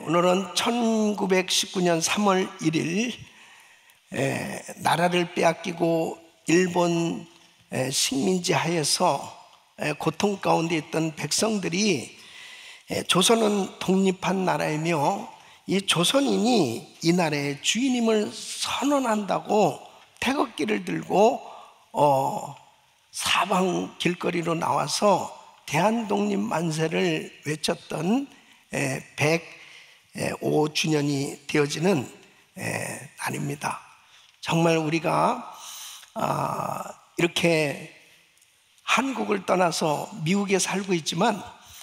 오늘은 1919년 3월 1일 나라를 빼앗기고 일본 식민지 하에서 고통 가운데 있던 백성들이 조선은 독립한 나라이며 이 조선인이 이 나라의 주인임을 선언한다고 태극기를 들고 사방 길거리로 나와서 대한독립 만세를 외쳤던 105주년이 되어지는 날입니다. 정말 우리가 이렇게 한국을 떠나서 미국에 살고 있지만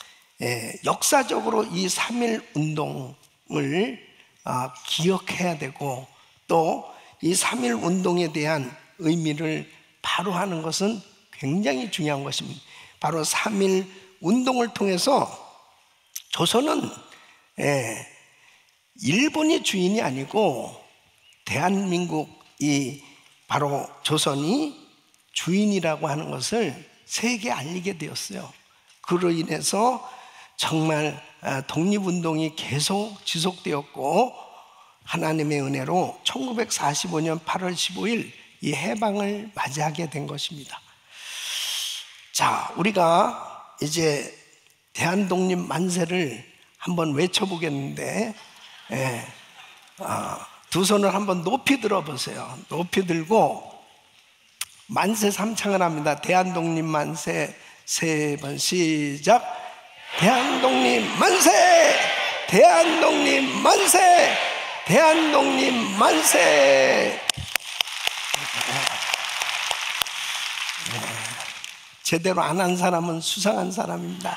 역사적으로 이 3.1 운동을 기억해야 되고 또 이 3.1 운동에 대한 의미를 바로 하는 것은 굉장히 중요한 것입니다. 바로 3.1 운동을 통해서 조선은 일본이 주인이 아니고 대한민국이 바로 조선이 주인이라고 하는 것을 세계에 알리게 되었어요. 그로 인해서 정말 독립운동이 계속 지속되었고 하나님의 은혜로 1945년 8월 15일 이 해방을 맞이하게 된 것입니다. 자, 우리가 이제 대한독립 만세를 한번 외쳐보겠는데 두 손을 한번 높이 들어보세요. 높이 들고 만세 삼창을 합니다. 대한독립 만세 세 번 시작. 대한독립 만세! 대한독립 만세! 대한독립 만세! 제대로 안 한 사람은 수상한 사람입니다.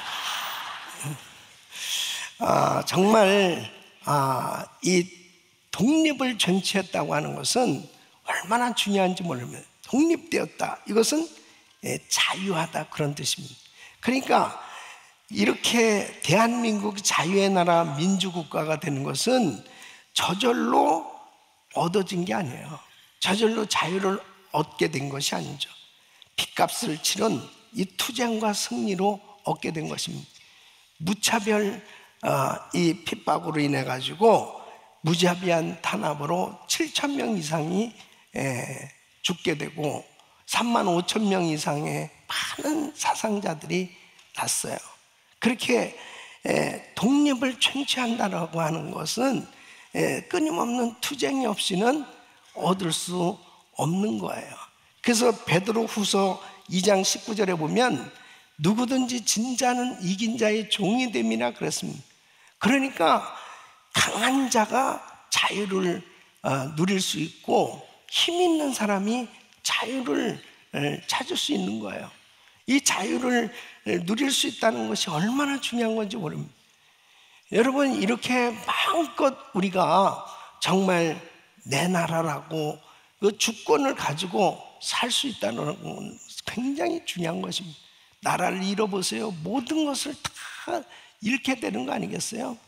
정말 이 독립을 쟁취했다고 하는 것은 얼마나 중요한지 모릅니다. 독립되었다. 이것은 자유하다 그런 뜻입니다. 그러니까 이렇게 대한민국 자유의 나라 민주국가가 되는 것은 저절로 얻어진 게 아니에요. 저절로 자유를 얻게 된 것이 아니죠. 핏값을 치른 이 투쟁과 승리로 얻게 된 것입니다. 무차별 이 핍박으로 인해 가지고 무자비한 탄압으로 7,000명 이상이 죽게 되고 35,000명 이상의 많은 사상자들이 났어요. 그렇게 독립을 쟁취한다라고 하는 것은 끊임없는 투쟁이 없이는 얻을 수 없는 거예요. 그래서 베드로후서 2장 19절에 보면 누구든지 진자는 이긴 자의 종이 됨이라 그랬습니다. 그러니까 강한 자가 자유를 누릴 수 있고 힘 있는 사람이 자유를 찾을 수 있는 거예요. 이 자유를 누릴 수 있다는 것이 얼마나 중요한 건지 모릅니다. 여러분, 이렇게 마음껏 우리가 정말 내 나라라고 그 주권을 가지고 살 수 있다는 건 굉장히 중요한 것입니다. 나라를 잃어보세요. 모든 것을 다 잃게 되는 거 아니겠어요?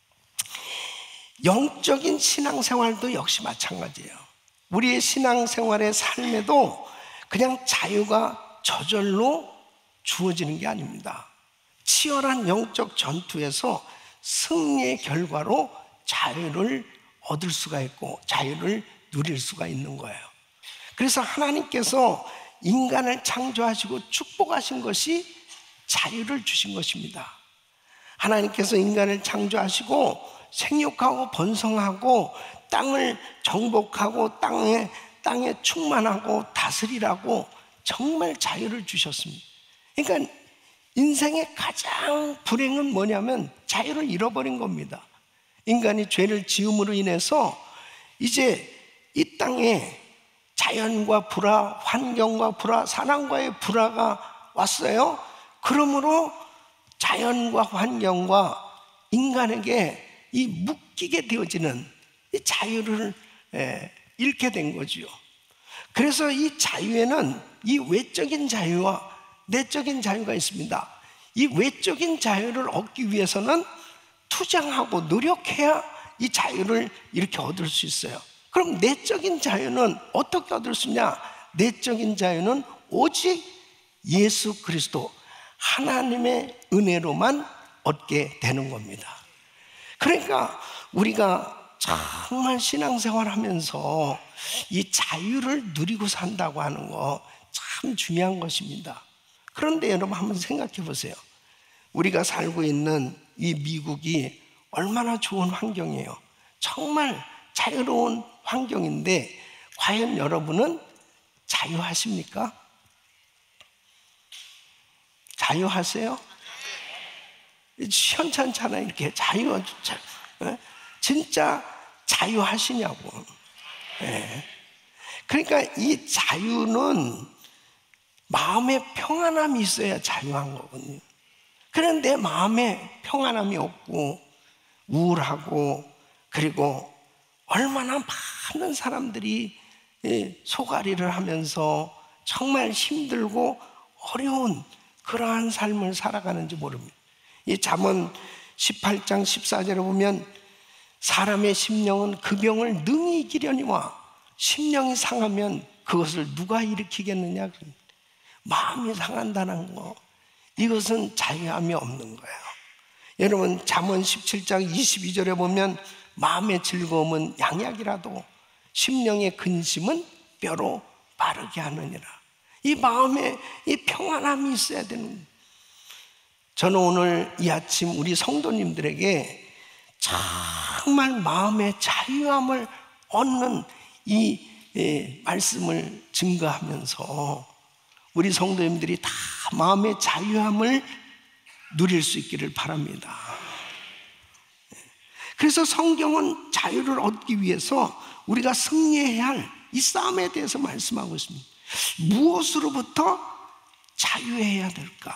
영적인 신앙생활도 역시 마찬가지예요. 우리의 신앙생활의 삶에도 그냥 자유가 저절로 주어지는 게 아닙니다. 치열한 영적 전투에서 승리의 결과로 자유를 얻을 수가 있고 자유를 누릴 수가 있는 거예요. 그래서 하나님께서 인간을 창조하시고 축복하신 것이 자유를 주신 것입니다. 하나님께서 인간을 창조하시고 생육하고 번성하고 땅을 정복하고 땅에 충만하고 다스리라고 정말 자유를 주셨습니다. 그러니까 인생의 가장 불행은 뭐냐면 자유를 잃어버린 겁니다. 인간이 죄를 지음으로 인해서 이제 이 땅에 자연과 불화, 환경과 불화, 사람과의 불화가 왔어요. 그러므로 자연과 환경과 인간에게 이 묶이게 되어지는 이 자유를 잃게 된 거지요. 그래서 이 자유에는 이 외적인 자유와 내적인 자유가 있습니다. 이 외적인 자유를 얻기 위해서는 투쟁하고 노력해야 이 자유를 이렇게 얻을 수 있어요. 그럼 내적인 자유는 어떻게 얻을 수 있냐? 내적인 자유는 오직 예수 그리스도 하나님의 은혜로만 얻게 되는 겁니다. 그러니까 우리가 정말 신앙생활 하면서 이 자유를 누리고 산다고 하는 거 참 중요한 것입니다. 그런데 여러분 한번 생각해 보세요. 우리가 살고 있는 이 미국이 얼마나 좋은 환경이에요. 정말 자유로운 환경인데 과연 여러분은 자유하십니까? 자유하세요? 시원찮잖아요. 이렇게 진짜 자유하시냐고. 그러니까 이 자유는 마음의 평안함이 있어야 자유한 거거든요. 그런데 마음에 평안함이 없고 우울하고, 그리고 얼마나 많은 사람들이 소가리를 하면서 정말 힘들고 어려운 그러한 삶을 살아가는지 모릅니다. 이 잠언 18장 14절에 보면 사람의 심령은 그 병을 능히 이기려니와 심령이 상하면 그것을 누가 일으키겠느냐. 마음이 상한다는 거, 이것은 자유함이 없는 거예요. 여러분 잠언 17장 22절에 보면 마음의 즐거움은 양약이라도 심령의 근심은 뼈로 마르게 하느니라. 이 마음에 이 평안함이 있어야 되는 거예요. 저는 오늘 이 아침 우리 성도님들에게 정말 마음의 자유함을 얻는 이 말씀을 증거하면서 우리 성도님들이 다 마음의 자유함을 누릴 수 있기를 바랍니다. 그래서 성경은 자유를 얻기 위해서 우리가 승리해야 할 이 싸움에 대해서 말씀하고 있습니다. 무엇으로부터 자유해야 될까?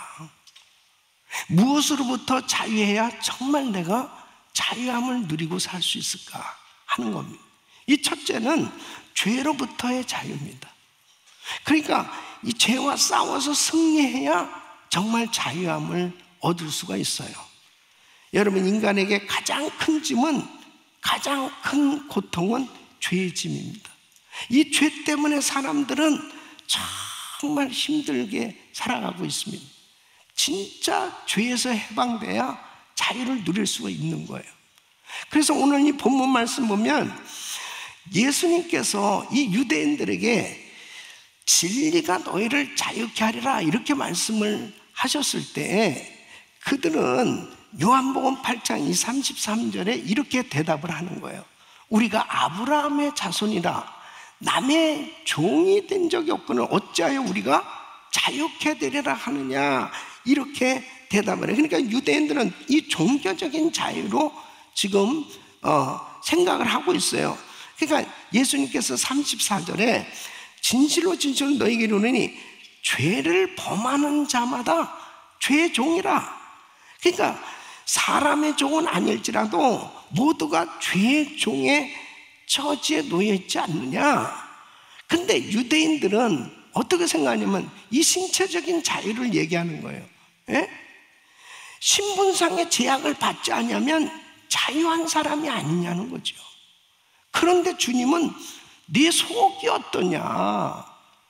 무엇으로부터 자유해야 정말 내가 자유함을 누리고 살 수 있을까 하는 겁니다. 이 첫째는 죄로부터의 자유입니다. 그러니까 이 죄와 싸워서 승리해야 정말 자유함을 얻을 수가 있어요. 여러분, 인간에게 가장 큰 짐은, 가장 큰 고통은 죄의 짐입니다. 이 죄 때문에 사람들은 정말 힘들게 살아가고 있습니다. 진짜 죄에서 해방돼야 자유를 누릴 수가 있는 거예요. 그래서 오늘 이 본문 말씀 보면 예수님께서 이 유대인들에게 진리가 너희를 자유케 하리라 이렇게 말씀을 하셨을 때 그들은 요한복음 8장 33절에 이렇게 대답을 하는 거예요. 우리가 아브라함의 자손이라 남의 종이 된 적이 없거늘 어찌하여 우리가 자유케 되리라 하느냐, 이렇게 대답을 해요. 그러니까 유대인들은 이 종교적인 자유로 지금 생각을 하고 있어요. 그러니까 예수님께서 34절에 진실로 진실로 너희에게 이르노니 죄를 범하는 자마다 죄의 종이라. 그러니까 사람의 종은 아닐지라도 모두가 죄의 종의 처지에 놓여 있지 않느냐. 근데 유대인들은 어떻게 생각하냐면 이 신체적인 자유를 얘기하는 거예요. 예? 신분상의 제약을 받지 않으면 자유한 사람이 아니냐는 거죠. 그런데 주님은 네 속이 어떠냐,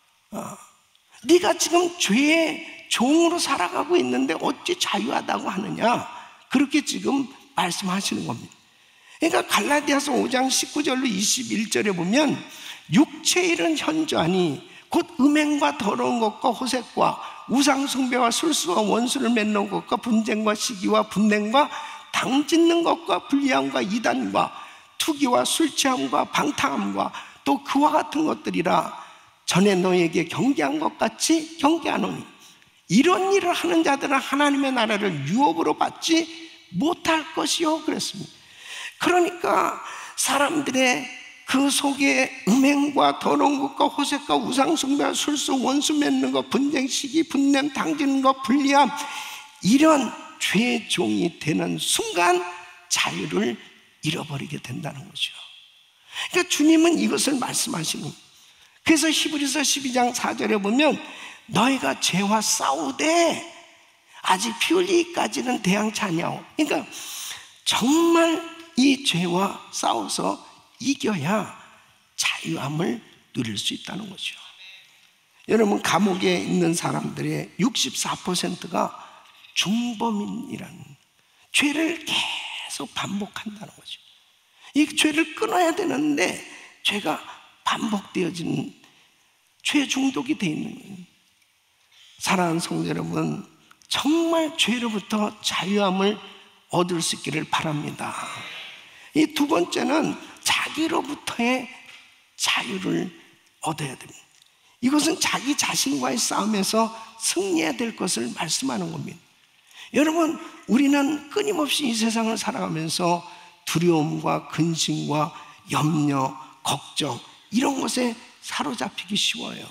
네가 지금 죄의 종으로 살아가고 있는데 어찌 자유하다고 하느냐, 그렇게 지금 말씀하시는 겁니다. 그러니까 갈라디아서 5장 19절로 21절에 보면 육체의 일은 현저하니 곧 음행과 더러운 것과 호색과 우상숭배와 술수와 원수를 맺는 것과 분쟁과 시기와 분냉과 당짓는 것과 불리함과 이단과 투기와 술취함과 방탕함과 또 그와 같은 것들이라. 전에 너에게 경계한 것 같이 경계하노니 이런 일을 하는 자들은 하나님의 나라를 유업으로 받지 못할 것이요 그랬습니다. 그러니까 사람들의 그 속에 음행과 더러운 것과 호색과 우상숭배와 술수 원수 맺는 것, 분쟁, 시기, 분냄, 당기는 것, 불리함, 이런 죄의 종이 되는 순간 자유를 잃어버리게 된다는 거죠. 그러니까 주님은 이것을 말씀하시는 거예요. 그래서 히브리서 12장 4절에 보면 너희가 죄와 싸우되 아직 피 흘리기까지는 대항치 아니하오. 그러니까 정말 이 죄와 싸워서 이겨야 자유함을 누릴 수 있다는 거죠. 여러분, 감옥에 있는 사람들의 64%가 중범인이라는, 죄를 계속 반복한다는 거죠. 이 죄를 끊어야 되는데 죄가 반복되어지는 죄 중독이 되어 있는 거예요. 사랑하는 성도 여러분, 정말 죄로부터 자유함을 얻을 수 있기를 바랍니다. 이 두 번째는 자기로부터의 자유를 얻어야 됩니다. 이것은 자기 자신과의 싸움에서 승리해야 될 것을 말씀하는 겁니다. 여러분, 우리는 끊임없이 이 세상을 살아가면서 두려움과 근심과 염려, 걱정 이런 것에 사로잡히기 쉬워요.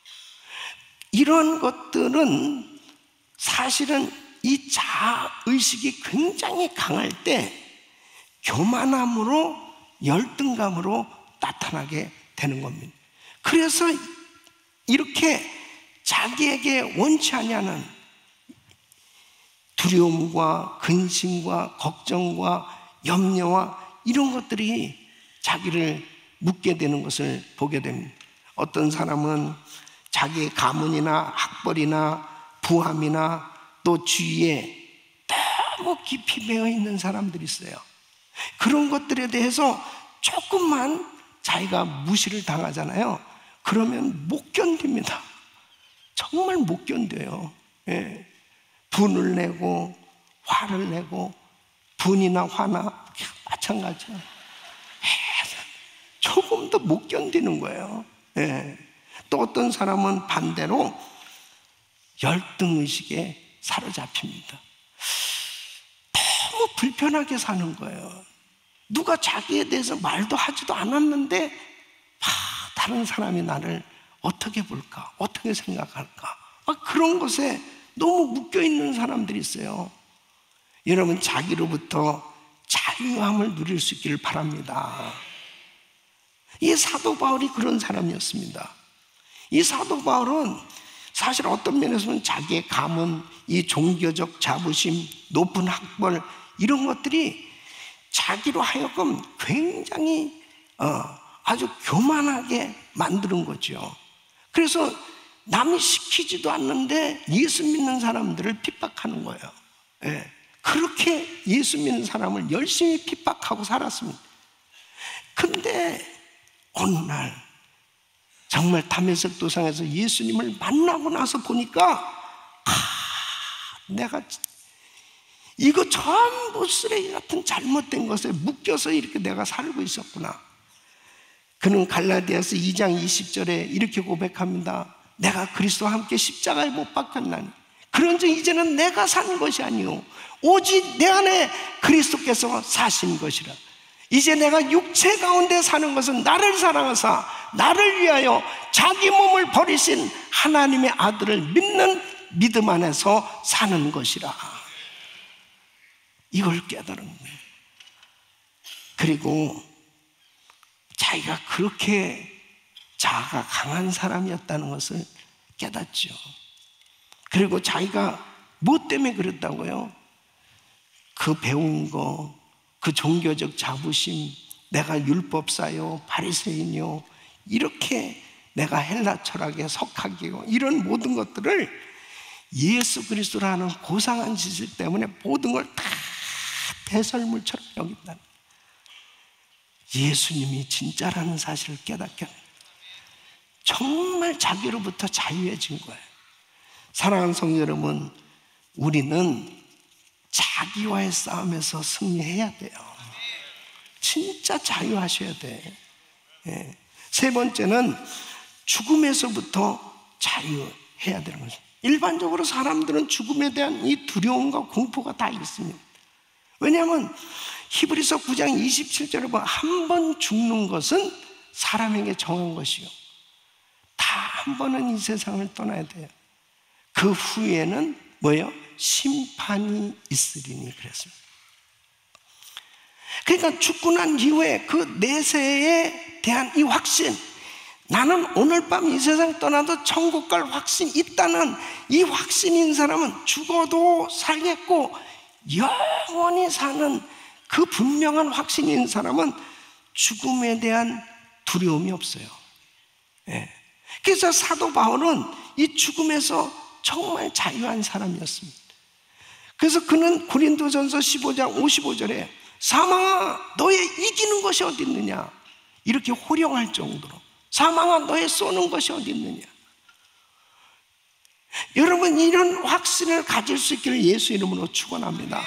이런 것들은 사실은 이 자아의식이 굉장히 강할 때 교만함으로, 열등감으로 나타나게 되는 겁니다. 그래서 이렇게 자기에게 원치 아니하는 두려움과 근심과 걱정과 염려와 이런 것들이 자기를 묶게 되는 것을 보게 됩니다. 어떤 사람은 자기의 가문이나 학벌이나 부함이나 또 주위에 너무 깊이 배어 있는 사람들이 있어요. 그런 것들에 대해서 조금만 자기가 무시를 당하잖아요. 그러면 못 견딥니다. 정말 못 견뎌요. 예. 분을 내고 화를 내고, 분이나 화나 마찬가지예요. 조금 더 못 견디는 거예요. 예. 또 어떤 사람은 반대로 열등의식에 사로잡힙니다. 너무 불편하게 사는 거예요. 누가 자기에 대해서 말도 하지도 않았는데 다른 사람이 나를 어떻게 볼까? 어떻게 생각할까? 그런 것에 너무 묶여있는 사람들이 있어요. 여러분, 자기로부터 자유함을 누릴 수 있기를 바랍니다. 이 사도 바울이 그런 사람이었습니다. 이 사도 바울은 사실 어떤 면에서는 자기의 가문, 이 종교적 자부심, 높은 학벌 이런 것들이 자기로 하여금 굉장히 아주 교만하게 만드는 거죠. 그래서 남이 시키지도 않는데 예수 믿는 사람들을 핍박하는 거예요. 예. 그렇게 예수 믿는 사람을 열심히 핍박하고 살았습니다. 근데 어느 날 정말 다메섹 도상에서 예수님을 만나고 나서 보니까 내가 이거 전부 쓰레기 같은 잘못된 것에 묶여서 이렇게 내가 살고 있었구나. 그는 갈라디아서 2장 20절에 이렇게 고백합니다. 내가 그리스도와 함께 십자가에 못 박혔나니 그런즉 이제는 내가 산 것이 아니요 오직 내 안에 그리스도께서 사신 것이라. 이제 내가 육체 가운데 사는 것은 나를 사랑하사 나를 위하여 자기 몸을 버리신 하나님의 아들을 믿는 믿음 안에서 사는 것이라. 이걸 깨달은 거예요. 그리고 자기가 그렇게 자아가 강한 사람이었다는 것을 깨닫죠. 그리고 자기가 뭐 때문에 그랬다고요? 그 배운 거, 그 종교적 자부심, 내가 율법사요, 바리새인이요, 이렇게 내가 헬라 철학의 석학이요, 이런 모든 것들을 예수 그리스도라는 고상한 지식 때문에 모든 걸 다 배설물처럼 여긴다는, 예수님이 진짜라는 사실을 깨닫게 합니다. 정말 자기로부터 자유해진 거예요. 사랑하는 성도 여러분, 우리는 자기와의 싸움에서 승리해야 돼요. 진짜 자유하셔야 돼. 예. 세 번째는 죽음에서부터 자유해야 되는 거죠. 일반적으로 사람들은 죽음에 대한 이 두려움과 공포가 다 있습니다. 왜냐하면 히브리서 9장 27절에 보면 한 번 죽는 것은 사람에게 정한 것이요, 다 한 번은 이 세상을 떠나야 돼요. 그 후에는 뭐예요? 심판이 있으리니 그랬습니다. 그러니까 죽고 난 이후에 그 내세에 대한 이 확신, 나는 오늘 밤 이 세상 떠나도 천국 갈 확신이 있다는 이 확신인 사람은 죽어도 살겠고 영원히 사는 그 분명한 확신인 사람은 죽음에 대한 두려움이 없어요. 예. 그래서 사도 바울은 이 죽음에서 정말 자유한 사람이었습니다. 그래서 그는 고린도전서 15장 55절에 사망아 너의 이기는 것이 어디 있느냐, 이렇게 호령할 정도로, 사망아 너의 쏘는 것이 어디 있느냐. 여러분, 이런 확신을 가질 수 있기를 예수 이름으로 축원합니다.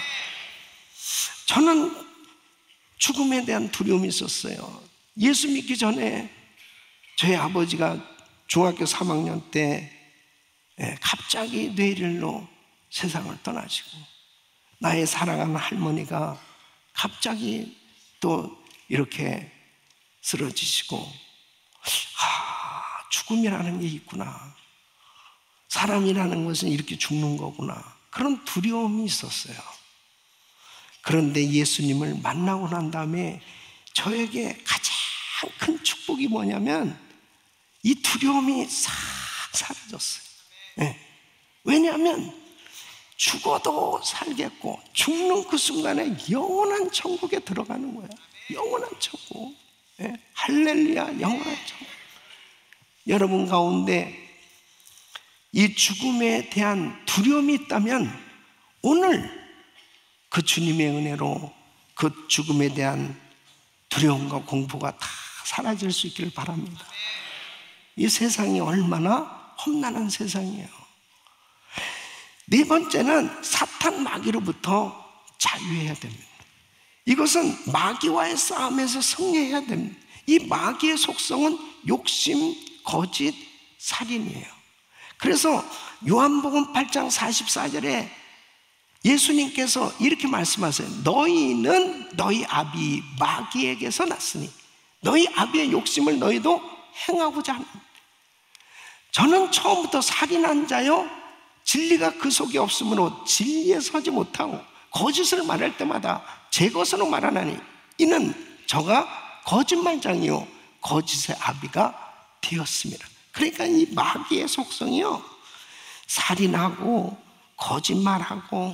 저는 죽음에 대한 두려움이 있었어요. 예수 믿기 전에 저희 아버지가 중학교 3학년 때 갑자기 뇌일로 세상을 떠나시고, 나의 사랑하는 할머니가 갑자기 또 이렇게 쓰러지시고, 죽음이라는 게 있구나, 사람이라는 것은 이렇게 죽는 거구나, 그런 두려움이 있었어요. 그런데 예수님을 만나고 난 다음에 저에게 가장 큰 축복이 뭐냐면 이 두려움이 싹 사라졌어요. 왜냐하면 죽어도 살겠고, 죽는 그 순간에 영원한 천국에 들어가는 거야. 영원한 천국. 할렐루야, 영원한 천국. 여러분 가운데 이 죽음에 대한 두려움이 있다면 오늘 그 주님의 은혜로 그 죽음에 대한 두려움과 공포가 다 사라질 수 있기를 바랍니다. 이 세상이 얼마나 험난한 세상이에요. 네 번째는 사탄 마귀로부터 자유해야 됩니다. 이것은 마귀와의 싸움에서 승리해야 됩니다. 이 마귀의 속성은 욕심, 거짓, 살인이에요. 그래서 요한복음 8장 44절에 예수님께서 이렇게 말씀하세요. 너희는 너희 아비 마귀에게서 났으니 너희 아비의 욕심을 너희도 행하고자 합니다. 저는 처음부터 살인한 자요 진리가 그 속에 없으므로 진리에 서지 못하고 거짓을 말할 때마다 제 것으로 말하나니 이는 저가 거짓말장이요 거짓의 아비가 되었습니다. 그러니까 이 마귀의 속성이요, 살인하고 거짓말하고,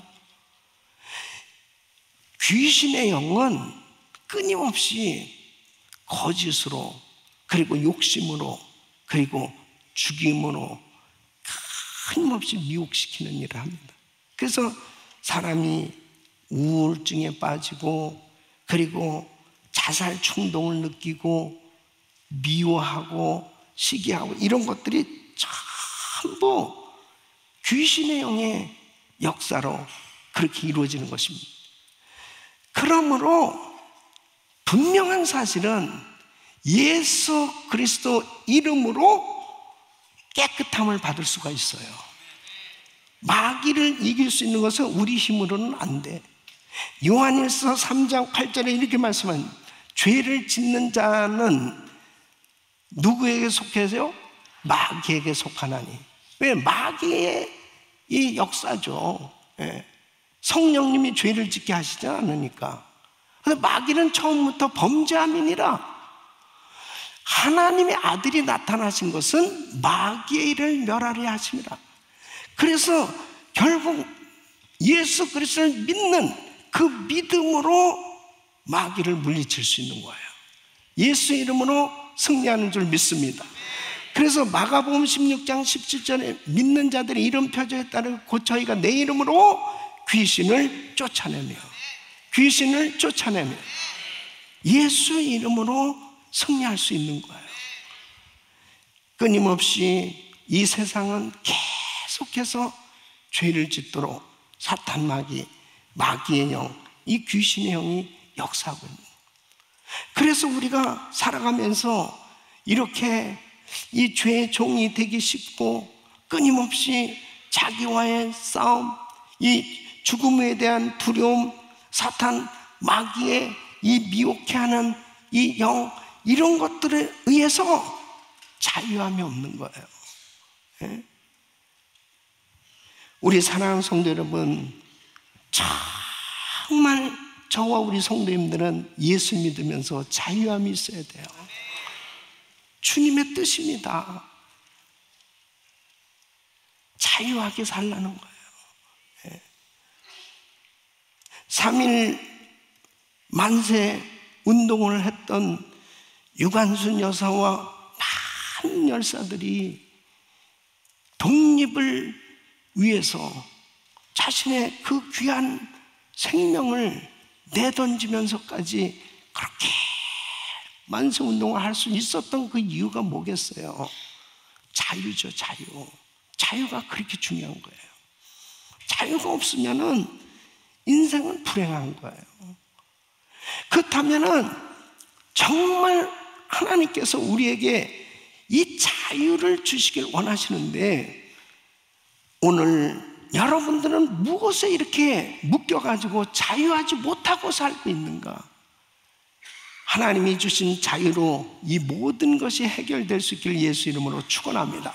귀신의 영은 끊임없이 거짓으로, 그리고 욕심으로, 그리고 죽임으로 끊임없이 미혹시키는 일을 합니다. 그래서 사람이 우울증에 빠지고, 그리고 자살 충동을 느끼고, 미워하고 시기하고, 이런 것들이 전부 귀신의 영의 역사로 그렇게 이루어지는 것입니다. 그러므로 분명한 사실은 예수 그리스도 이름으로 깨끗함을 받을 수가 있어요. 마귀를 이길 수 있는 것은 우리 힘으로는 안 돼. 요한일서 3장 8절에 이렇게 말씀합니다. 죄를 짓는 자는 누구에게 속해서요? 마귀에게 속하나니. 왜? 마귀의 이 역사죠. 성령님이 죄를 짓게 하시지 않으니까. 그런데 마귀는 처음부터 범죄함이니라. 하나님의 아들이 나타나신 것은 마귀의 일을 멸하려 하심이라. 그래서 결국 예수 그리스도를 믿는 그 믿음으로 마귀를 물리칠 수 있는 거예요. 예수 이름으로 승리하는 줄 믿습니다. 그래서 마가복음 16장 17절에 믿는 자들의 이름 표적에 따라 곧 저희가 내 이름으로 귀신을 쫓아내며 예수 이름으로 승리할 수 있는 거예요. 끊임없이 이 세상은 계속해서 죄를 짓도록 사탄 마귀의 영, 이 귀신의 영이 역사하고 있는 거예요. 그래서 우리가 살아가면서 이렇게 이 죄의 종이 되기 쉽고, 끊임없이 자기와의 싸움, 이 죽음에 대한 두려움, 사탄 마귀의 이 미혹해 하는 이 영, 이런 것들에 의해서 자유함이 없는 거예요. 우리 사랑하는 성도 여러분, 정말 저와 우리 성도님들은 예수 믿으면서 자유함이 있어야 돼요. 주님의 뜻입니다. 자유하게 살라는 거예요. 3일 만세 운동을 했던 유관순 여사와 많은 열사들이 독립을 위해서 자신의 그 귀한 생명을 내던지면서까지 그렇게 만세운동을 할 수 있었던 그 이유가 뭐겠어요? 자유죠, 자유. 자유가 그렇게 중요한 거예요. 자유가 없으면은 인생은 불행한 거예요. 그렇다면은 정말 하나님께서 우리에게 이 자유를 주시길 원하시는데, 오늘 여러분들은 무엇에 이렇게 묶여가지고 자유하지 못하고 살고 있는가? 하나님이 주신 자유로 이 모든 것이 해결될 수 있기를 예수 이름으로 축원합니다.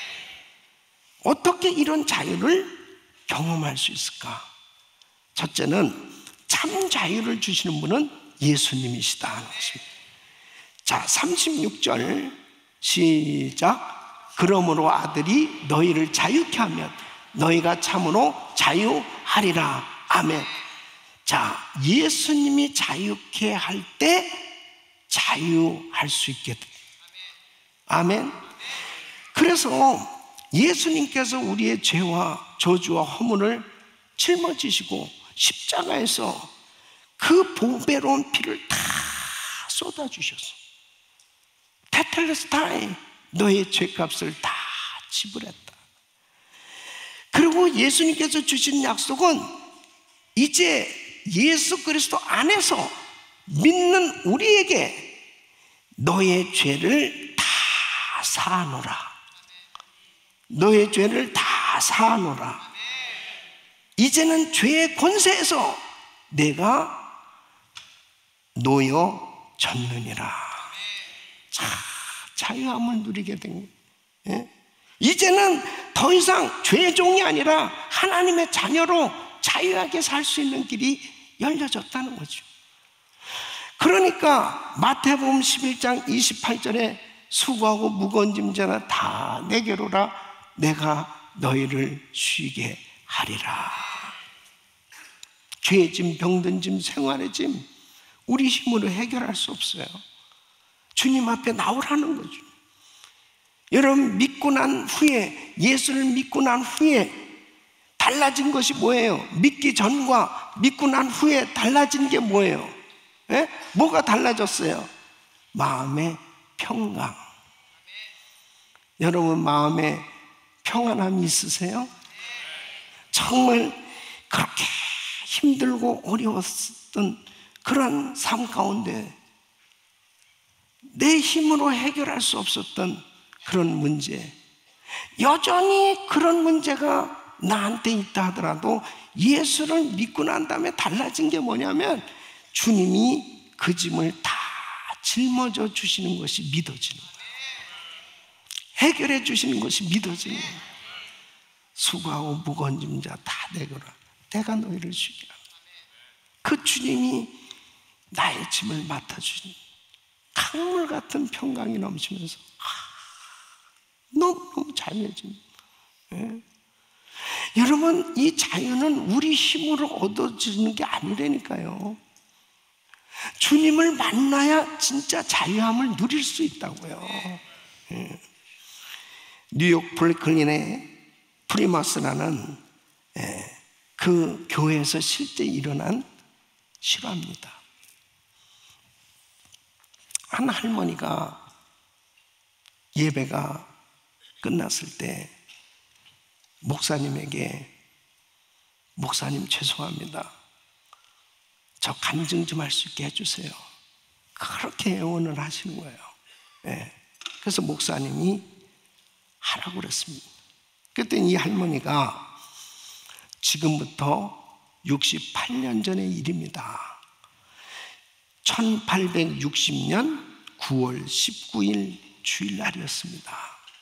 어떻게 이런 자유를 경험할 수 있을까? 첫째는 참 자유를 주시는 분은 예수님이시다 하는 것입니다. 자, 36절 시작. 그러므로 아들이 너희를 자유케 하면 너희가 참으로 자유하리라. 아멘. 자, 예수님이 자유케 할 때 자유할 수 있게 됩니다. 아멘. 그래서 예수님께서 우리의 죄와 저주와 허물을 짊어지시고 십자가에서 그 보배로운 피를 다 쏟아주셨어. 테텔레스타이, 너의 죄값을 다 지불했다. 그리고 예수님께서 주신 약속은 이제 예수 그리스도 안에서 믿는 우리에게 너의 죄를 다 사하노라. 너의 죄를 다 사하노라. 이제는 죄의 권세에서 내가 놓여졌느니라. 자, 자유함을 누리게 된 거예요. 이제는 더 이상 죄의 종이 아니라 하나님의 자녀로 자유하게 살 수 있는 길이 열려졌다는 거죠. 그러니까 마태복음 11장 28절에 수고하고 무거운 짐자나 다 내게로 오라. 내가 너희를 쉬게 하리라. 죄의 짐, 병든 짐, 생활의 짐, 우리 힘으로 해결할 수 없어요. 주님 앞에 나오라는 거죠. 여러분, 믿고 난 후에, 예수를 믿고 난 후에 달라진 것이 뭐예요? 믿기 전과 믿고 난 후에 달라진 게 뭐예요? 예? 뭐가 달라졌어요? 마음의 평강. 여러분, 마음에 평안함이 있으세요? 정말 그렇게 힘들고 어려웠던 그런 삶 가운데 내 힘으로 해결할 수 없었던 그런 문제, 여전히 그런 문제가 나한테 있다 하더라도 예수를 믿고 난 다음에 달라진 게 뭐냐면 주님이 그 짐을 다 짊어져 주시는 것이 믿어지는 거예요. 해결해 주시는 것이 믿어지는 거예요. 수고하고 무거운 짐자 다 내거라. 내가 너희를 쉬게 하라. 그 주님이 나의 짐을 맡아주신 강물 같은 평강이 넘치면서 너무너무 자유해집니다. 예? 여러분, 이 자유는 우리 힘으로 얻어지는 게 아니라니까요. 주님을 만나야 진짜 자유함을 누릴 수 있다고요. 예. 뉴욕 브루클린의 프리마스라는 그 교회에서 실제 일어난 실화입니다. 한 할머니가 예배가 끝났을 때 목사님에게, 목사님 죄송합니다, 저 간증 좀 할 수 있게 해주세요. 그렇게 애원을 하시는 거예요. 네. 그래서 목사님이 하라고 그랬습니다. 그랬더니 이 할머니가 지금부터 68년 전의 일입니다. 1860년 9월 19일 주일날이었습니다.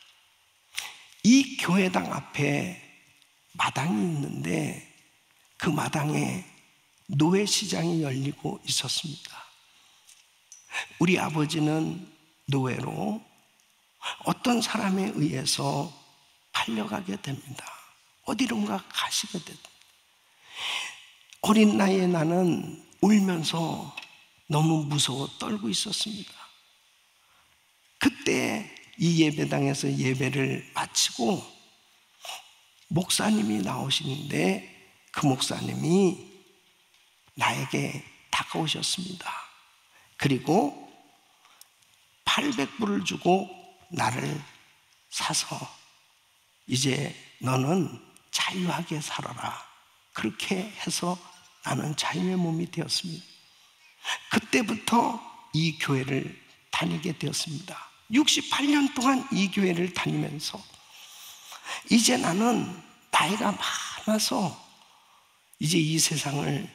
이 교회당 앞에 마당이 있는데 그 마당에 노예시장이 열리고 있었습니다. 우리 아버지는 노예로 어떤 사람에 의해서 팔려가게 됩니다. 어디론가 가시게 됩니다. 어린 나이에 나는 울면서 너무 무서워 떨고 있었습니다. 그때 이 예배당에서 예배를 마치고 목사님이 나오시는데 그 목사님이 나에게 다가오셨습니다. 그리고 800불을 주고 나를 사서 이제 너는 자유하게 살아라. 그렇게 해서 나는 자유의 몸이 되었습니다. 그때부터 이 교회를 다니게 되었습니다. 68년 동안 이 교회를 다니면서 이제 나는 나이가 많아서 이제 이 세상을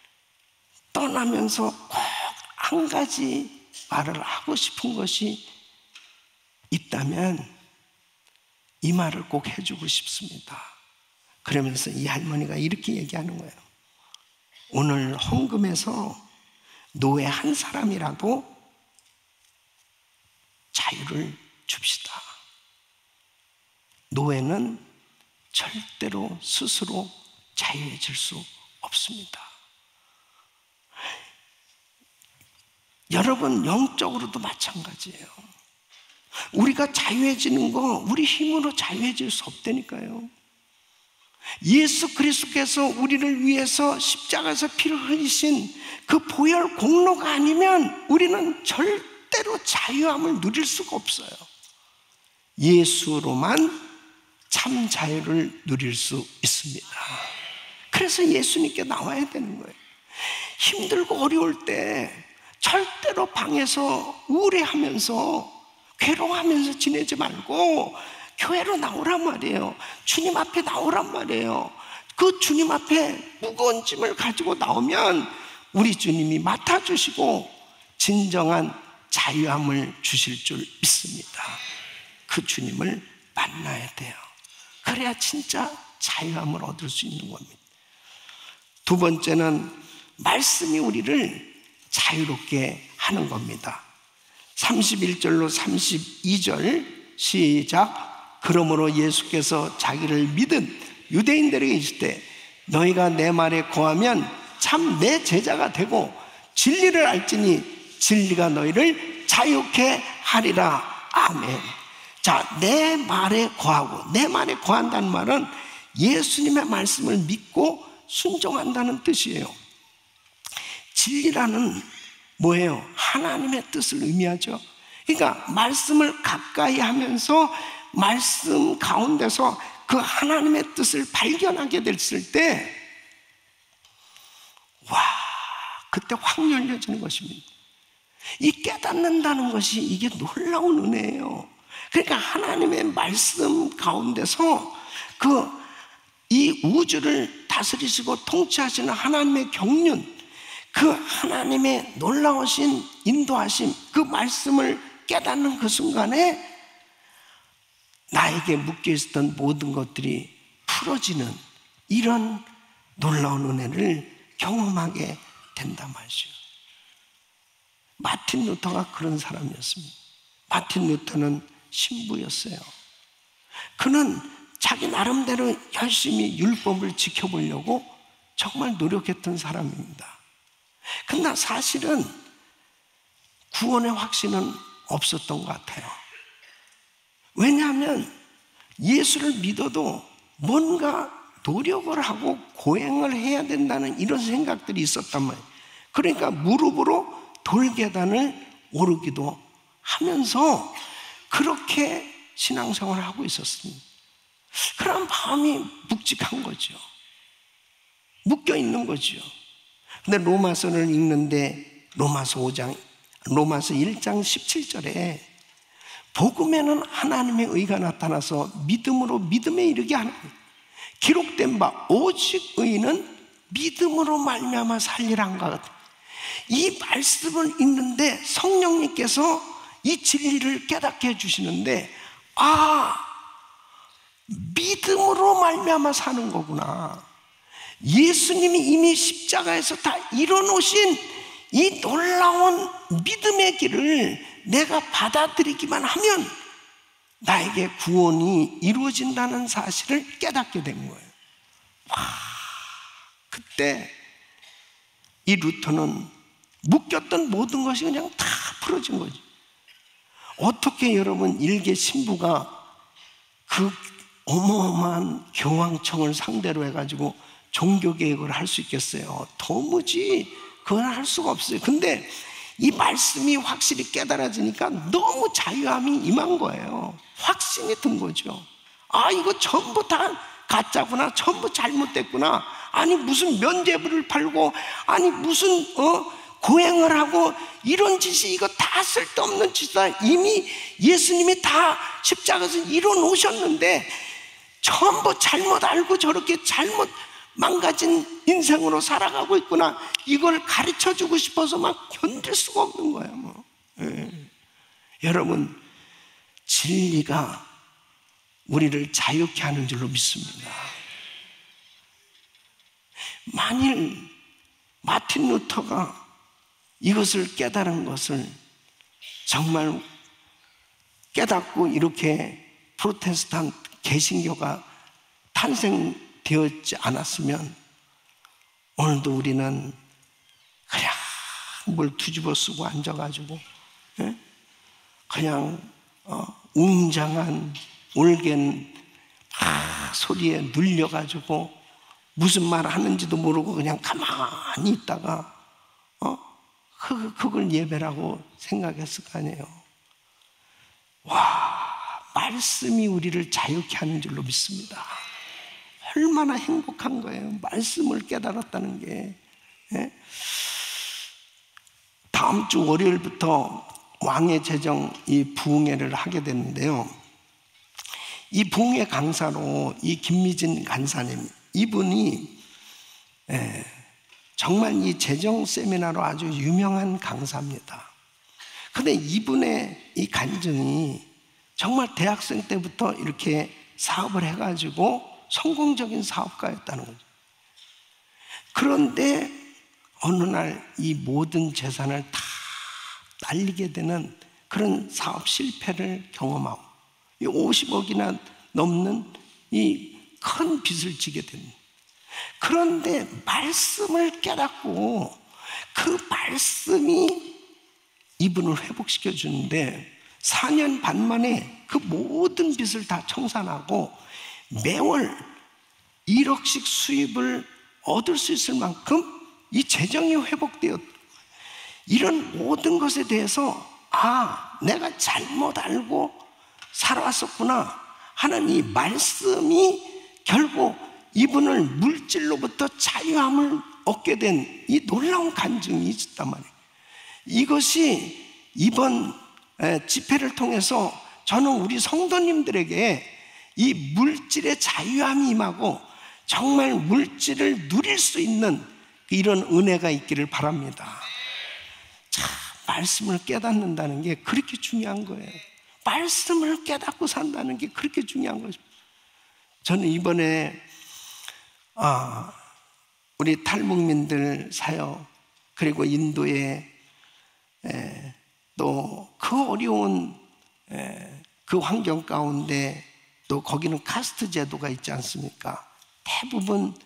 떠나면서 꼭 한 가지 말을 하고 싶은 것이 있다면 이 말을 꼭 해주고 싶습니다. 그러면서 이 할머니가 이렇게 얘기하는 거예요. 오늘 헌금에서 노예 한 사람이라도 자유를 줍시다. 노예는 절대로 스스로 자유해질 수 없습니다. 여러분, 영적으로도 마찬가지예요. 우리가 자유해지는 거 우리 힘으로 자유해질 수 없다니까요. 예수 그리스도께서 우리를 위해서 십자가에서 피를 흘리신 그 보혈 공로가 아니면 우리는 절대로 자유함을 누릴 수가 없어요. 예수로만 참 자유를 누릴 수 있습니다. 그래서 예수님께 나와야 되는 거예요. 힘들고 어려울 때 절대로 방에서 우울해하면서 괴로워하면서 지내지 말고 교회로 나오란 말이에요. 주님 앞에 나오란 말이에요. 그 주님 앞에 무거운 짐을 가지고 나오면 우리 주님이 맡아주시고 진정한 자유함을 주실 줄 믿습니다. 그 주님을 만나야 돼요. 그래야 진짜 자유함을 얻을 수 있는 겁니다. 두 번째는 말씀이 우리를 자유롭게 하는 겁니다. 31절로 32절 시작. 그러므로 예수께서 자기를 믿은 유대인들에게 이르시되 너희가 내 말에 거하면 참 내 제자가 되고 진리를 알지니 진리가 너희를 자유케 하리라. 아멘. 자, 내 말에 거하고, 내 말에 거한다는 말은 예수님의 말씀을 믿고 순종한다는 뜻이에요. 진리라는 뭐예요? 하나님의 뜻을 의미하죠. 그러니까 말씀을 가까이 하면서 말씀 가운데서 그 하나님의 뜻을 발견하게 됐을 때, 와, 그때 확 열려지는 것입니다. 이 깨닫는다는 것이 이게 놀라운 은혜예요. 그러니까 하나님의 말씀 가운데서 이 우주를 다스리시고 통치하시는 하나님의 경륜, 그 하나님의 놀라우신 인도하심, 그 말씀을 깨닫는 그 순간에 나에게 묶여있었던 모든 것들이 풀어지는 이런 놀라운 은혜를 경험하게 된단 말이죠. 마틴 루터가 그런 사람이었습니다. 마틴 루터는 신부였어요. 그는 자기 나름대로 열심히 율법을 지켜보려고 정말 노력했던 사람입니다. 근데 사실은 구원의 확신은 없었던 것 같아요. 왜냐하면 예수를 믿어도 뭔가 노력을 하고 고행을 해야 된다는 이런 생각들이 있었단 말이에요. 그러니까 무릎으로 돌계단을 오르기도 하면서 그렇게 신앙생활을 하고 있었습니다. 그런 마음이 묵직한 거죠. 묶여 있는 거죠. 근데 로마서를 읽는데 로마서 1장 17절에 복음에는 하나님의 의가 나타나서 믿음으로 믿음에 이르게 하는, 기록된 바 오직 의인은 믿음으로 말미암아 살리란가 같은, 이 말씀을 읽는데 성령님께서 이 진리를 깨닫게 해주시는데, 아, 믿음으로 말미암아 사는 거구나. 예수님이 이미 십자가에서 다 이뤄놓으신 이 놀라운 믿음의 길을 내가 받아들이기만 하면 나에게 구원이 이루어진다는 사실을 깨닫게 된 거예요. 와, 그때 이 루터는 묶였던 모든 것이 그냥 다 풀어진 거죠. 어떻게 여러분 일개 신부가 그 어마어마한 교황청을 상대로 해가지고 종교개혁을 할 수 있겠어요? 도무지 그건 할 수가 없어요. 근데 이 말씀이 확실히 깨달아지니까 너무 자유함이 임한 거예요. 확신이 든 거죠. 아, 이거 전부 다 가짜구나, 전부 잘못됐구나. 아니 무슨 면죄부를 팔고, 아니 무슨 고행을 하고, 이런 짓이 이거 다 쓸데없는 짓이다. 이미 예수님이 다 십자가에서 이뤄 놓으셨는데 전부 잘못 알고 저렇게 잘못 망가진 인생으로 살아가고 있구나. 이걸 가르쳐주고 싶어서 막 견딜 수가 없는 거예요. 여러분, 진리가 우리를 자유케 하는 줄로 믿습니다. 만일 마틴 루터가 이것을 깨달은 것을 정말 깨닫고 이렇게 프로테스탄트 개신교가 탄생되었지 않았으면 오늘도 우리는 그냥 뭘 뒤집어 쓰고 앉아가지고 그냥 웅장한 울겐 소리에 눌려가지고 무슨 말 하는지도 모르고 그냥 가만히 있다가 그걸 예배라고 생각했을 거 아니에요. 와, 말씀이 우리를 자유케 하는 줄로 믿습니다. 얼마나 행복한 거예요. 말씀을 깨달았다는 게. 다음 주 월요일부터 왕의 제정 이 부흥회를 하게 됐는데요. 이 부흥회 강사로 이 김미진 간사님, 이분이 정말 이 재정 세미나로 아주 유명한 강사입니다. 근데 이분의 이 간증이 정말 대학생 때부터 이렇게 사업을 해가지고 성공적인 사업가였다는 거죠. 그런데 어느 날 이 모든 재산을 다 날리게 되는 그런 사업 실패를 경험하고, 이 50억이나 넘는 이 큰 빚을 지게 됩니다. 그런데 말씀을 깨닫고 그 말씀이 이분을 회복시켜 주는데 4년 반 만에 그 모든 빚을 다 청산하고 매월 1억씩 수입을 얻을 수 있을 만큼 이 재정이 회복되었. 이런 모든 것에 대해서 내가 잘못 알고 살아왔었구나 하는 이 말씀이 결국 이분을 물질로부터 자유함을 얻게 된 이 놀라운 간증이 있었단 말이에요. 이것이 이번 집회를 통해서 저는 우리 성도님들에게 이 물질의 자유함이 임하고 정말 물질을 누릴 수 있는 이런 은혜가 있기를 바랍니다. 참, 말씀을 깨닫는다는 게 그렇게 중요한 거예요. 말씀을 깨닫고 산다는 게 그렇게 중요한 거죠. 저는 이번에 우리 탈북민들 사역, 그리고 인도에 또 그 어려운 그 환경 가운데 또 거기는 카스트 제도가 있지 않습니까? 대부분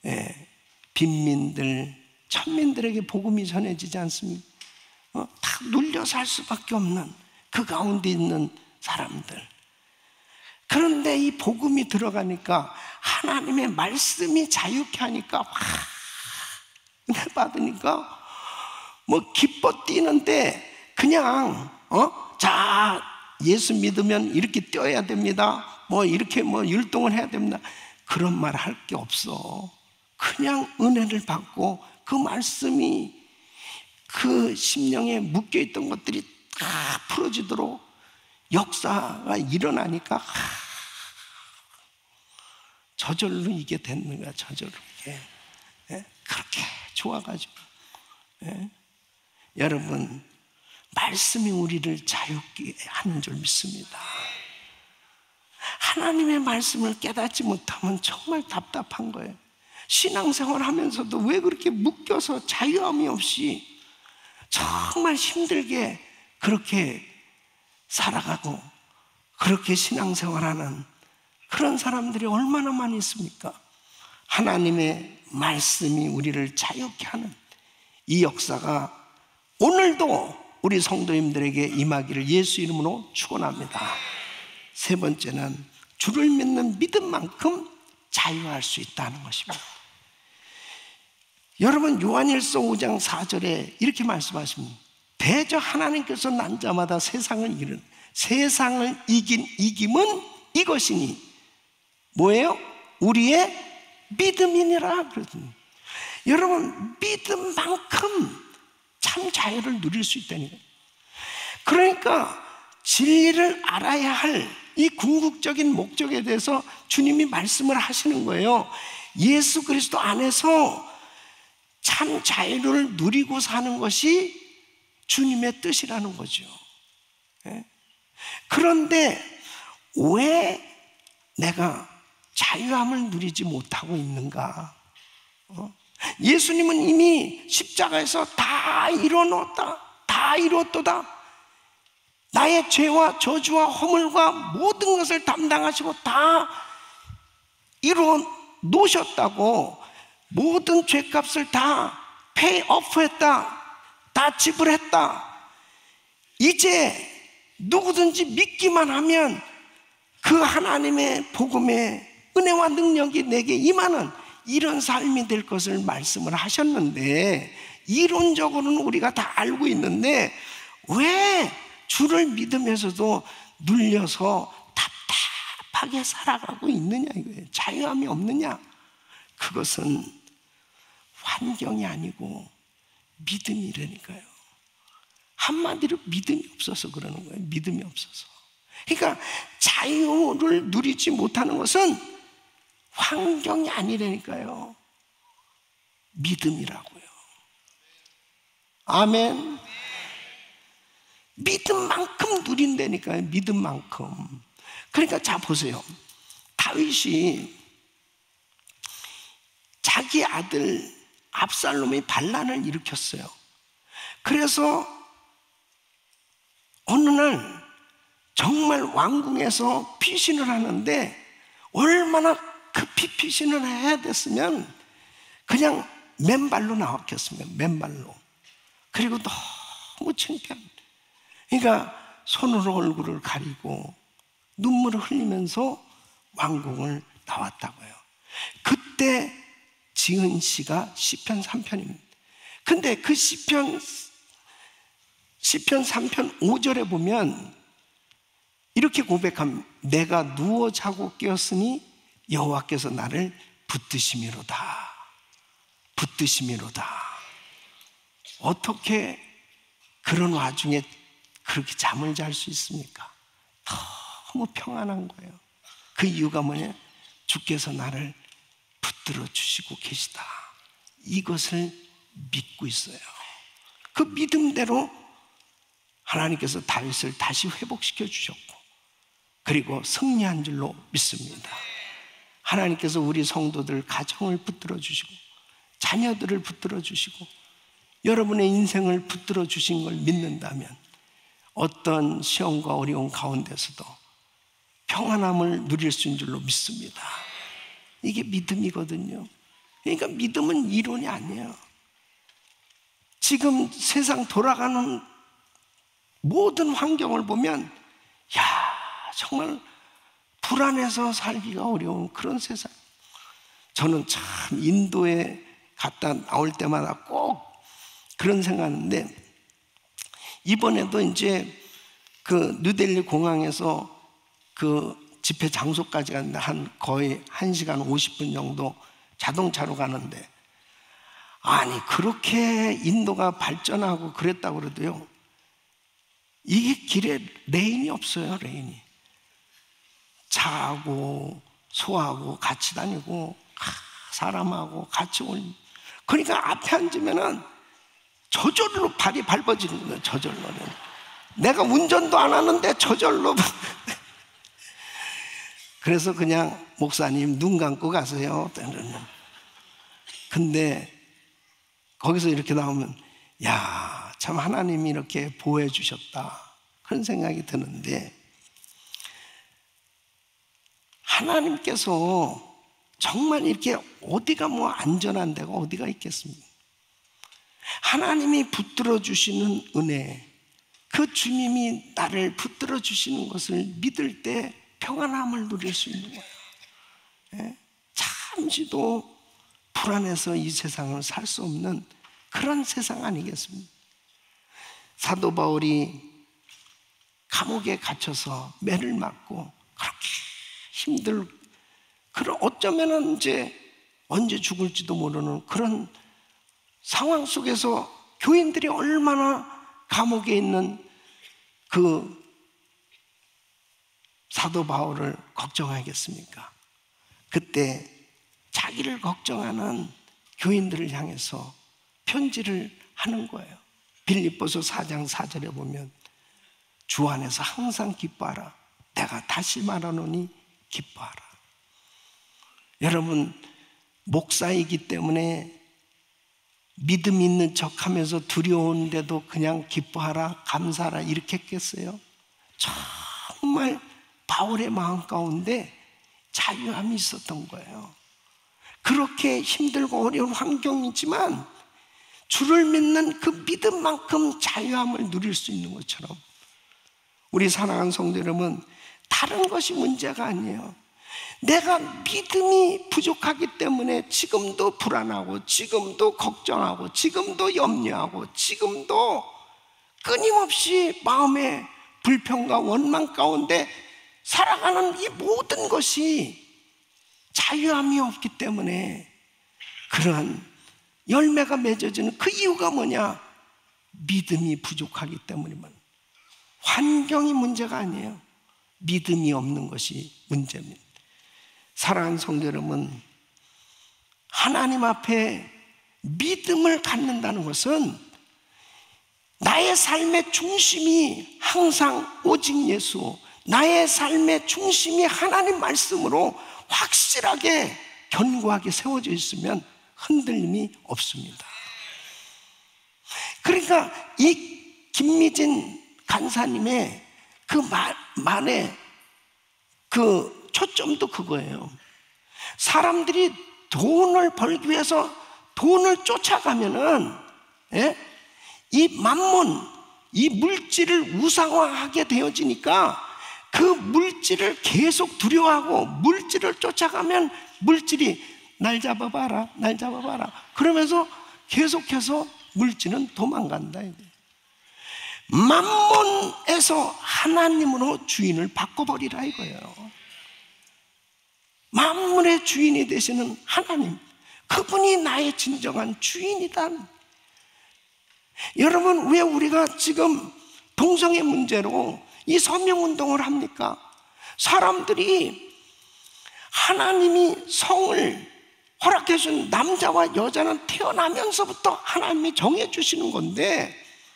빈민들, 천민들에게 복음이 전해지지 않습니까? 다 눌려 살 수밖에 없는 그 가운데 있는 사람들. 그런데 이 복음이 들어가니까 하나님의 말씀이 자유케 하니까 은혜 받으니까 뭐 기뻐 뛰는데 그냥 자, 예수 믿으면 이렇게 뛰어야 됩니다, 뭐 이렇게 뭐 율동을 해야 됩니다, 그런 말 할 게 없어. 그냥 은혜를 받고 그 말씀이 그 심령에 묶여있던 것들이 다 풀어지도록 역사가 일어나니까 저절로 이게 되는 거야. 저절로 이게 그렇게 좋아가지고. 여러분, 말씀이 우리를 자유케 하는 줄 믿습니다. 하나님의 말씀을 깨닫지 못하면 정말 답답한 거예요. 신앙생활 하면서도 왜 그렇게 묶여서 자유함이 없이 정말 힘들게 그렇게 살아가고 그렇게 신앙생활하는 그런 사람들이 얼마나 많이 있습니까? 하나님의 말씀이 우리를 자유케 하는 이 역사가 오늘도 우리 성도님들에게 임하기를 예수 이름으로 축원합니다. 세 번째는 주를 믿는 믿음만큼 자유할 수 있다는 것입니다. 여러분, 요한일서 5장 4절에 이렇게 말씀하십니다. 대저 하나님께서 난 자마다 세상을 이긴 이김은 이것이니 뭐예요? 우리의 믿음이니라 그러더니, 여러분, 믿음만큼 참 자유를 누릴 수 있다니까요. 그러니까 진리를 알아야 할 이 궁극적인 목적에 대해서 주님이 말씀을 하시는 거예요. 예수 그리스도 안에서 참 자유를 누리고 사는 것이 주님의 뜻이라는 거죠. 그런데 왜 내가 자유함을 누리지 못하고 있는가? 예수님은 이미 십자가에서 다 이뤄놓았다, 다 이뤘도다. 나의 죄와 저주와 허물과 모든 것을 담당하시고 다 이루어 놓으셨다고. 모든 죄값을 다 페이오프했다, 다 지불했다. 이제 누구든지 믿기만 하면 그 하나님의 복음의 은혜와 능력이 내게 임하는 이런 삶이 될 것을 말씀을 하셨는데, 이론적으로는 우리가 다 알고 있는데 왜 주를 믿으면서도 눌려서 답답하게 살아가고 있느냐 이거예요. 자유함이 없느냐? 그것은 환경이 아니고 믿음이라니까요. 한마디로 믿음이 없어서 그러는 거예요. 믿음이 없어서. 그러니까 자유를 누리지 못하는 것은 환경이 아니라니까요. 믿음이라고요. 아멘. 믿음만큼 누린다니까요. 믿음만큼. 그러니까 자 보세요. 다윗이 자기 아들 압살롬이 반란을 일으켰어요. 그래서 어느 날 정말 왕궁에서 피신을 하는데, 얼마나 급히 피신을 해야 됐으면 그냥 맨발로 나왔겠습니다. 맨발로. 그리고 너무 창피합니다. 그러니까 손으로 얼굴을 가리고 눈물을 흘리면서 왕궁을 나왔다고요. 그때 지은 시가 시편 3편입니다. 근데 그 시편 3편 5절에 보면 이렇게 고백합니다. 내가 누워 자고 깨었으니 여호와께서 나를 붙드심이로다. 붙드심이로다. 어떻게 그런 와중에 그렇게 잠을 잘 수 있습니까? 너무 평안한 거예요. 그 이유가 뭐냐? 주께서 나를 붙들어 주시고 계시다. 이것을 믿고 있어요. 그 믿음대로 하나님께서 다윗을 다시 회복시켜 주셨고, 그리고 승리한 줄로 믿습니다. 하나님께서 우리 성도들 가정을 붙들어 주시고 자녀들을 붙들어 주시고 여러분의 인생을 붙들어 주신 걸 믿는다면 어떤 시험과 어려움 가운데서도 평안함을 누릴 수 있는 줄로 믿습니다. 이게 믿음이거든요. 그러니까 믿음은 이론이 아니에요. 지금 세상 돌아가는 모든 환경을 보면 정말 불안해서 살기가 어려운 그런 세상. 저는 참 인도에 갔다 나올 때마다 꼭 그런 생각하는데, 이번에도 이제 그 뉴델리 공항에서 그 집회 장소까지 갔는데 거의 1시간 50분 정도 자동차로 가는데, 아니 그렇게 인도가 발전하고 그랬다고 그래도요, 이게 길에 레인이 없어요. 레인이. 차하고 소하고 같이 다니고 사람하고 같이 올리고, 그러니까 앞에 앉으면은 저절로 발이 밟아지는 거예요. 저절로는. 내가 운전도 안 하는데 저절로. 그래서 그냥 목사님 눈 감고 가세요. 근데 거기서 이렇게 나오면 참 하나님이 이렇게 보호해 주셨다, 그런 생각이 드는데, 하나님께서 정말 이렇게 어디가 뭐 안전한 데가 어디가 있겠습니까? 하나님이 붙들어 주시는 은혜, 그 주님이 나를 붙들어 주시는 것을 믿을 때 평안함을 누릴 수 있는 거예요. 잠시도 불안해서 이 세상을 살 수 없는 그런 세상 아니겠습니까? 사도 바울이 감옥에 갇혀서 매를 맞고 그렇게 그런 어쩌면은 이제 언제 죽을지도 모르는 그런 상황 속에서 교인들이 얼마나 감옥에 있는 그 사도 바울을 걱정하겠습니까? 그때 자기를 걱정하는 교인들을 향해서 편지를 하는 거예요. 빌립보서 4장 4절에 보면 주 안에서 항상 기뻐하라. 내가 다시 말하노니 기뻐하라. 여러분, 목사이기 때문에 믿음 있는 척하면서 두려운데도 그냥 기뻐하라, 감사하라 이렇게 했겠어요? 정말 바울의 마음 가운데 자유함이 있었던 거예요. 그렇게 힘들고 어려운 환경이지만 주를 믿는 그 믿음만큼 자유함을 누릴 수 있는 것처럼 우리 사랑하는 성도 여러분, 다른 것이 문제가 아니에요. 내가 믿음이 부족하기 때문에 지금도 불안하고 지금도 걱정하고 지금도 염려하고 지금도 끊임없이 마음의 불평과 원망 가운데 살아가는 이 모든 것이 자유함이 없기 때문에 그러한 열매가 맺어지는 그 이유가 뭐냐? 믿음이 부족하기 때문이면 환경이 문제가 아니에요. 믿음이 없는 것이 문제입니다. 사랑하는 성도 여러분, 하나님 앞에 믿음을 갖는다는 것은 나의 삶의 중심이 항상 오직 예수, 나의 삶의 중심이 하나님 말씀으로 확실하게 견고하게 세워져 있으면 흔들림이 없습니다. 그러니까 이 김미진 간사님의 그 말에 그 초점도 그거예요. 사람들이 돈을 벌기 위해서 돈을 쫓아가면은 이 만몬, 이 물질을 우상화하게 되어지니까 그 물질을 계속 두려워하고 물질을 쫓아가면 물질이 날 잡아봐라, 날 잡아봐라 그러면서 계속해서 물질은 도망간다. 만몬에서 하나님으로 주인을 바꿔버리라 이거예요. 만물의 주인이 되시는 하나님, 그분이 나의 진정한 주인이다. 여러분, 왜 우리가 지금 동성애 문제로 이 서명운동을 합니까? 사람들이 하나님이 성을 허락해 준 남자와 여자는 태어나면서부터 하나님이 정해 주시는 건데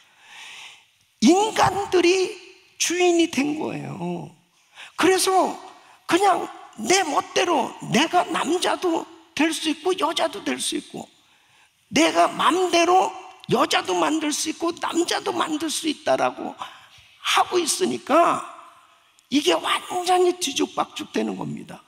인간들이 주인이 된 거예요. 그래서 그냥 내 멋대로 내가 남자도 될 수 있고 여자도 될 수 있고 내가 맘대로 여자도 만들 수 있고 남자도 만들 수 있다라고 하고 있으니까 이게 완전히 뒤죽박죽 되는 겁니다.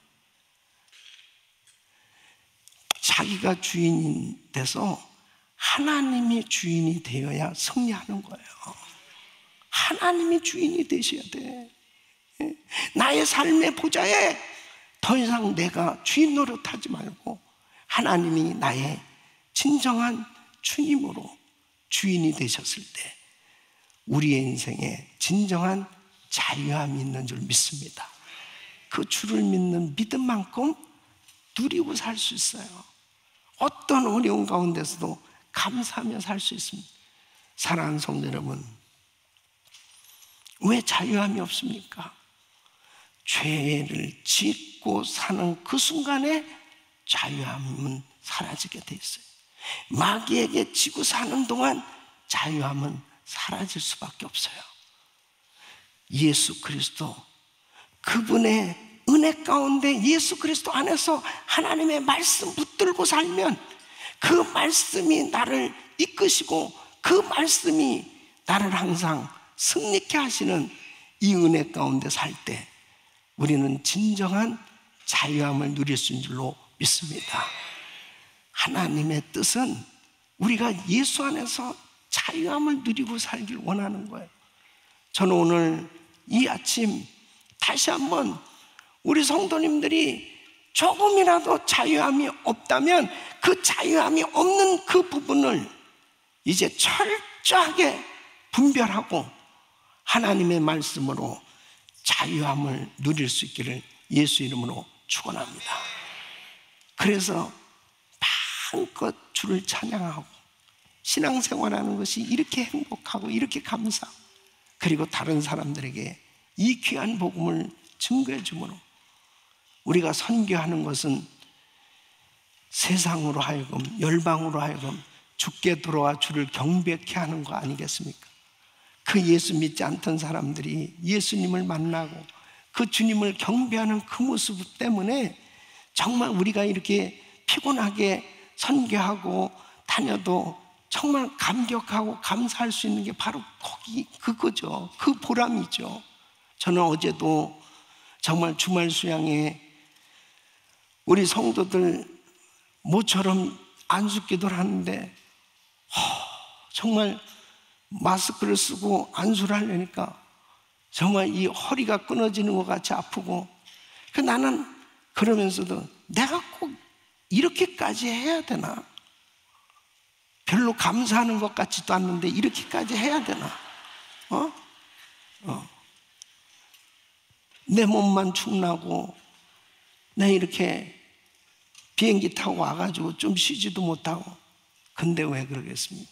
자기가 주인이 돼서 하나님이 주인이 되어야 승리하는 거예요. 하나님이 주인이 되셔야 돼. 나의 삶의 보좌에 더 이상 내가 주인 노릇하지 말고 하나님이 나의 진정한 주님으로 주인이 되셨을 때 우리의 인생에 진정한 자유함이 있는 줄 믿습니다. 그 주를 믿는 믿음만큼 누리고 살 수 있어요. 어떤 어려운 가운데서도 감사하며 살 수 있습니다. 사랑하는 성도 여러분, 왜 자유함이 없습니까? 죄를 짓고 사는 그 순간에 자유함은 사라지게 돼 있어요. 마귀에게 지고 사는 동안 자유함은 사라질 수밖에 없어요. 예수 그리스도, 그분의 은혜 가운데 예수 그리스도 안에서 하나님의 말씀 붙들고 살면 그 말씀이 나를 이끄시고 그 말씀이 나를 항상 승리케 하시는 이 은혜 가운데 살 때 우리는 진정한 자유함을 누릴 수 있는 줄로 믿습니다. 하나님의 뜻은 우리가 예수 안에서 자유함을 누리고 살길 원하는 거예요. 저는 오늘 이 아침 다시 한번 우리 성도님들이 조금이라도 자유함이 없다면 그 자유함이 없는 그 부분을 이제 철저하게 분별하고 하나님의 말씀으로 자유함을 누릴 수 있기를 예수 이름으로 축원합니다. 그래서 마음껏 주를 찬양하고 신앙생활하는 것이 이렇게 행복하고 이렇게 감사하고 그리고 다른 사람들에게 이 귀한 복음을 증거해 주므로 우리가 선교하는 것은 세상으로 하여금 열방으로 하여금 주께 들어와 주를 경배케 하는 거 아니겠습니까? 그 예수 믿지 않던 사람들이 예수님을 만나고 그 주님을 경배하는 그 모습 때문에 정말 우리가 이렇게 피곤하게 선교하고 다녀도 정말 감격하고 감사할 수 있는 게 바로 거기 그거죠. 그 보람이죠. 저는 어제도 정말 주말 수양에 우리 성도들 모처럼 안수기도를 하는데 정말 마스크를 쓰고 안수를 하려니까 정말 이 허리가 끊어지는 것 같이 아프고 나는 그러면서도 내가 꼭 이렇게까지 해야 되나? 별로 감사하는 것 같지도 않는데 이렇게까지 해야 되나? 내 몸만 축나고 내 이렇게 비행기 타고 와가지고 좀 쉬지도 못하고 근데 왜 그러겠습니까?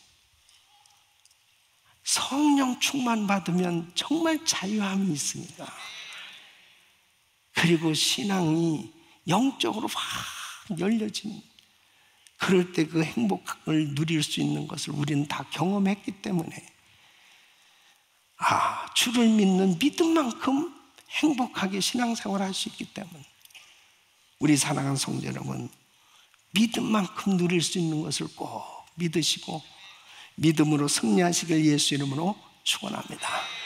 성령 충만 받으면 정말 자유함이 있습니다. 그리고 신앙이 영적으로 확 열려지는 그럴 때 그 행복을 누릴 수 있는 것을 우리는 다 경험했기 때문에 주를 믿는 믿음만큼 행복하게 신앙생활을 할 수 있기 때문에 우리 사랑하는 성도 여러분 믿음만큼 누릴 수 있는 것을 꼭 믿으시고 믿음으로 승리하시길 예수 이름으로 축원합니다.